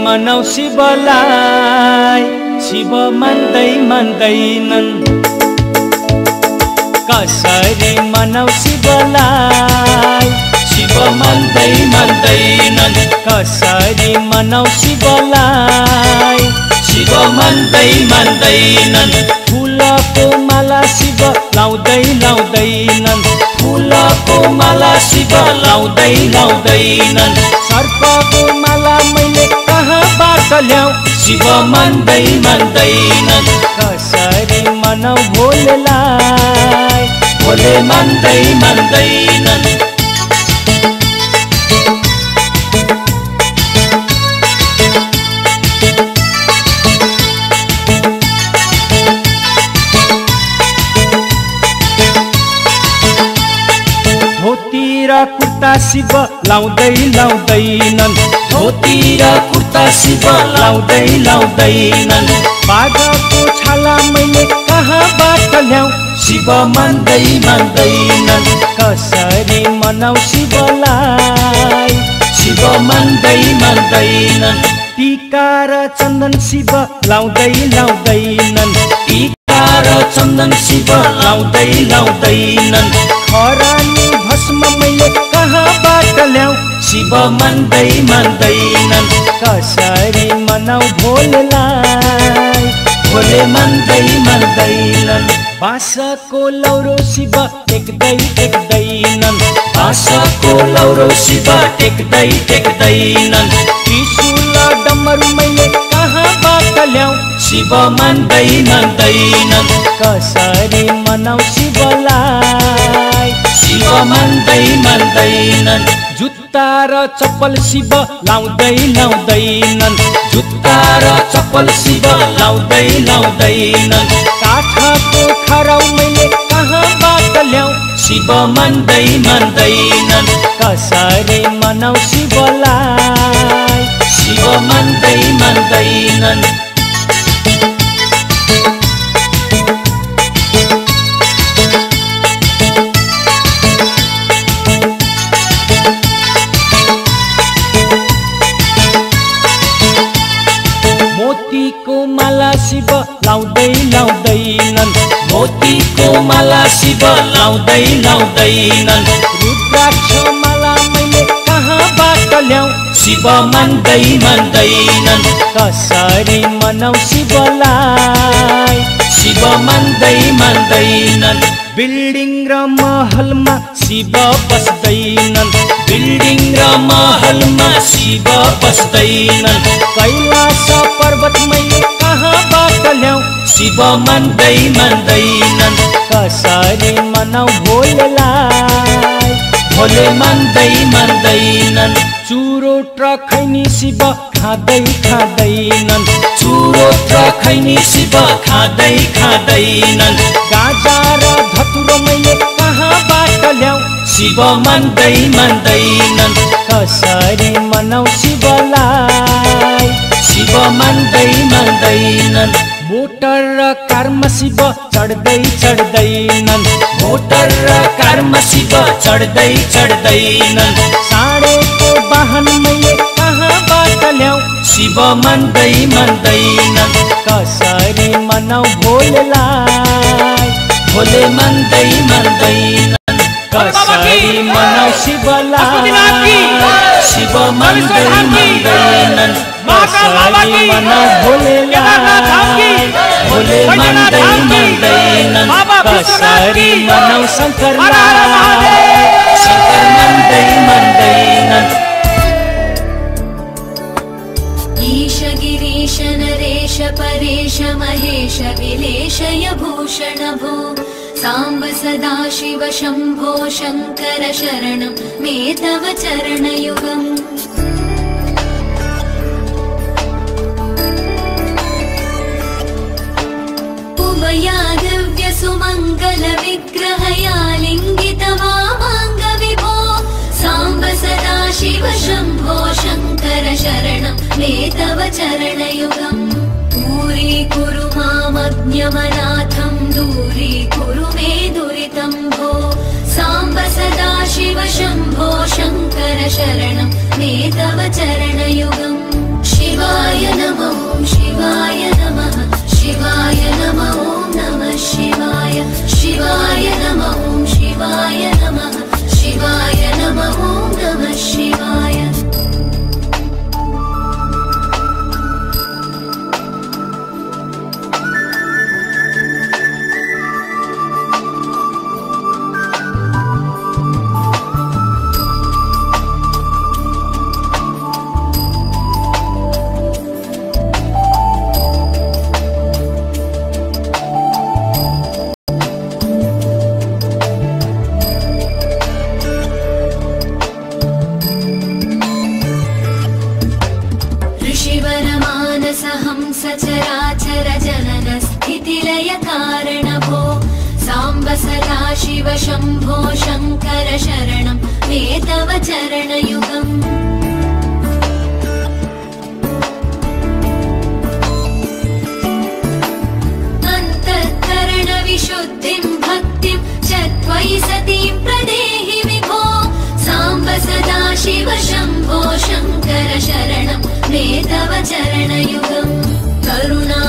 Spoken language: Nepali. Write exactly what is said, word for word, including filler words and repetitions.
मनाउ शिवलाई, शिव मान्दै मान्दैनन्। कसरी मनाउ शिवलाई, शिव मान्दै मान्दैनन्। कसरी मनाउ शिवलाई, शिव मान्दै मान्दैनन्। फुलको माला शिव लाउँदै लाउँदैनन्। फुलको माला शिव लाउँदै लाउँदैनन्। सर्पको माला मैले कहाँबाट ल्याऊ, शिव मान्दै मान्दैनन्। कसरी मनाउ भोलेलाई, भोले मान्दै मान्दैनन्। धोती र कुर्ता शिव लाउँदै लाउँदैनन्। धोती र कुर्ता शिव लाउँदै लाउँदैनन्। बाघको छाला मैले कहाँबाट ल्याऊ, शिव मान्दै मान्दैनन्। कसरी मनाउ शिवलाई, शिव मान्दै मान्दैनन्। टीका र चन्दन शिव लाउँदै लाउँदैनन्। टीका र चन्दन शिव लाउँदै लाउँदैनन्। खरानी भस्म मैले कहाँबाट ल्याऊ, शिव मान्दै मान्दैनन्। कसरी मनाउ भोलेलाई, भोले मान्दै मान्दैनन्। बाँसको लौरो शिव टेक्दै टेक्दैनन्। बाँसको लौरो शिव टेक्दै टेक्दैनन्। त्रिशूल डमरू मैले कहाँबाट ल्याऊ, शिव मान्दै मान्दैनन्। कसरी मनाउ शिवलाई, शिव मान्दै मान्दैनन्। जुत्ता र चप्पल शिव लाउँदै लाउँदैनन्। जुत्ता र चप्पल शिव लाउँदै लाउँदैनन्। काठको खराउ मैले कहाँबाट ल्याऊ, शिव मान्दै मान्दैनन्। कसरी मनाउ शिवलाई, शिव मान्दै मान्दैनन्। मोतीको माला शिव लाउँदै लाउँदैनन्। मोतीको माला शिव लाउँदै लाउँदैनन्। रुद्राक्ष माला मैले कहाँबाट ल्याऊ, शिव मान्दै मान्दैनन्। कसरी मनाउ शिवलाई, शिव मान्दै मान्दैनन्। बिल्डिङ र महलमा शिव बस्दैनन्। बिल्डिङ र महलमा शिव बस्दैनन्। कैलाश पर्वत मैले कहाँबाट ल्याऊ, शिव मान्दै मान्दैनन्। कसरी मनाउ भोलेलाई, भोले मान्दै मान्दैनन्। चुरोट र खैनी शिव खाँदै खाँदैनन्। चुरोट र खैनी शिव खाँदै खाँदैनन्। गाजा र धतुरो मैले कहाँबाट ल्याऊ, शिव मान्दै मान्दैनन्। कसरी मनाउ शिवलाई, शिव मान्दै मान्दैनन्। मोटर र कारमा शिव चढ्दै चढ्दैनन्। मोटर र कारमा शिव चढ्दै चढ्दैनन्। साँडेको वाहन मैले कहाँबाट ल्याऊ, शिव मान्दै मान्दैनन्। कसरी मनाउ भोलेलाई, भोले मान्दै मान्दैनन्। कसरी मनाउ शिवलाई, शिव मान्दै मान्दैनन्। कसरी मनाउ भोलेलाई, भोले मान्दै मान्दैनन्। कसरी मनाउ शङ्करलाई, शङ्कर मान्दै मान्दैनन्। ईश गिरीश नरेश परेश महेश विलेशय भूषण भो साम्ब सदा शिव शम्भो शङ्कर शरणं मे तव चरणयुगम्। उभया दिव्य सुमङ्गल विग्रहया लिङ्गित वामाङ्ग विभो साम्ब सदा शिव शम्भो शङ्कर शरणं मे तव चरणयुगम्। दूरीकुरु मामज्ञमनाथं दूरीकुरु मे दुरितं भो साम्ब सदा शिव शम्भो शङ्कर शरणं मे तव चरणयुगम्। शिव शिवाय नमः ॐ शिवाय नमः शिवाय नमः ॐ नमः शिवाय शिवाय नमः ॐ शिवाय नमः शिवाय नमः ॐ नमः शिवाय सचराचर जनन स्थितिलय कारणभो साम्ब सदा शिव शम्भो शङ्कर शरणं मे तव चरणयुगम् अन्तःकरण विशुद्धिं भक्तिं च त्वयि सतीं प्रदेहि विभो साम्ब सदा शिव शम्भो शङ्कर शरणं मे तव चरणयुगम् करुणा